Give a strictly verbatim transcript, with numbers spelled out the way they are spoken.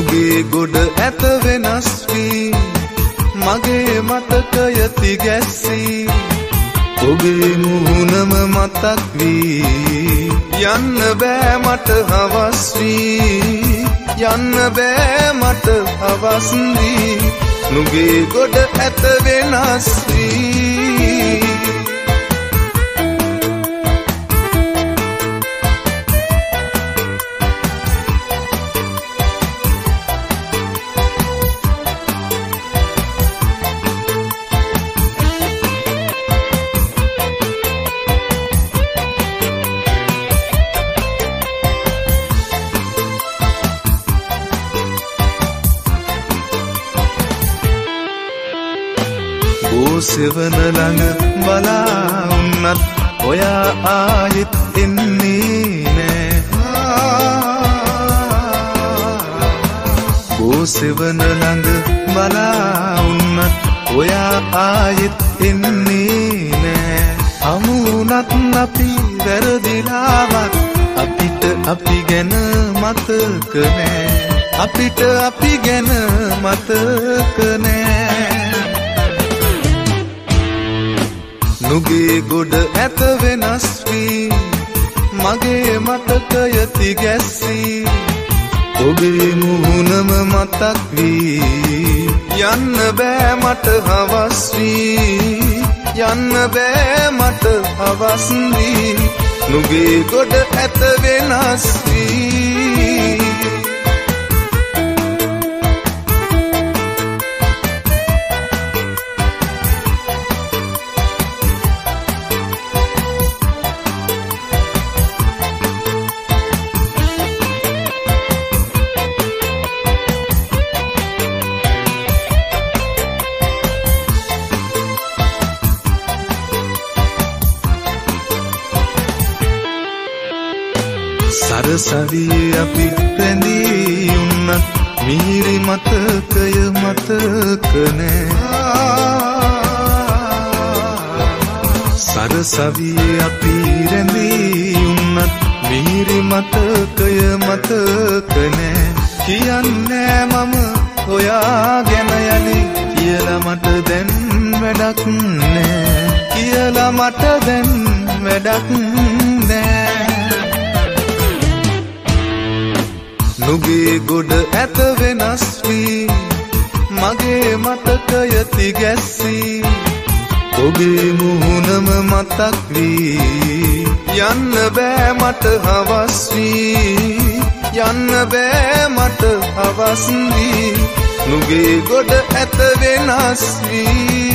නුගේ ගොඩ ඇත වෙනස් වී මගේ මතකය තිගැස්සී ඔබේ මුහුණම මතක් වී යන්න බෑ මට හවස් වී යන්න බෑ මට හවස් වී නුගේ ගොඩ ඇත වෙනස් වී සෙවන ළඟ බලා උන්නත් ඔයා ආයෙත් එන්නේ නෑ ඕ සෙවන ළඟ බලා උන්නත් ඔයා ආයෙත් එන්නේ නෑ හමුණත් අපි වැරදිලාවත් අපිට අපි ගැන මතක නෑ අපිට අපි ගැන මතක නෑ නුගේ ගොඩ ඇත වෙනස් වී මගේ මතකය තිගැස්සී ඔබේ මුහුණම මතක් වී යන්න බෑ මට හවස් වී යන්න බෑ මට හවස් වී නුගේ ගොඩ ඇත වෙනස් වී සරසවියේ අපි රැඳී උන්නත් මිහිරි මතකය මතක නෑ සරසවියේ අපි රැඳී උන්නත් මිහිරි මතකය මතක නෑ කියන්නේ මම ඔයා ගැන යලි කියලා මට දැන් වැඩක් නෑ කියලා මට දැන් වැඩක් නෑ නුගේ ගොඩ ඇත වෙනස් වී මගේ මතකය තිගැස්සී ඔබේ මුහුණම මතක් වී යන්න බෑ මට හවස් වී යන්න බෑ මට හවස් වී නුගේ ගොඩ ඇත වෙනස් වී